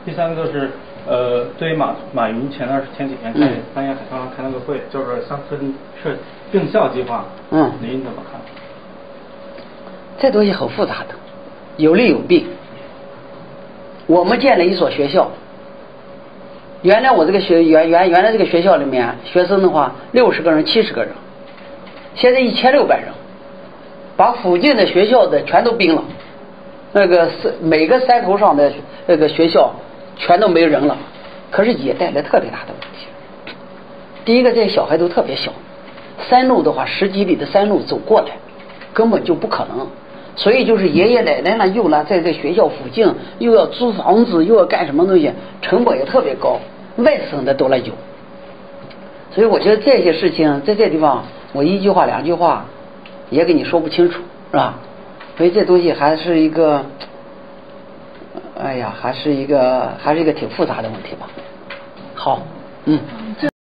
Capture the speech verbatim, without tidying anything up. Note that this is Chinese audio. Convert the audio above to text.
第三个就是呃，对于马马云前段前几天开三亚海康开那个会，就是乡村社并校计划， 嗯， 您怎么看？ 这东西很复杂的，有利有弊。我们建了一所学校，原来我这个学原原原来这个学校里面学生的话六十个人七十个人，现在一千六百人，把附近的学校的全都并了，那个每个山头上的那个学校全都没人了，可是也带来特别大的问题。第一个，这些小孩都特别小，山路的话十几里的山路走过来根本就不可能，所以就是爷爷奶奶呢又呢在这学校附近又要租房子又要干什么东西，成本也特别高，外省的都来有。所以我觉得这些事情在这地方我一句话两句话也给你说不清楚，是吧？所以这东西还是一个哎呀还是一个还是一个挺复杂的问题吧。好，嗯。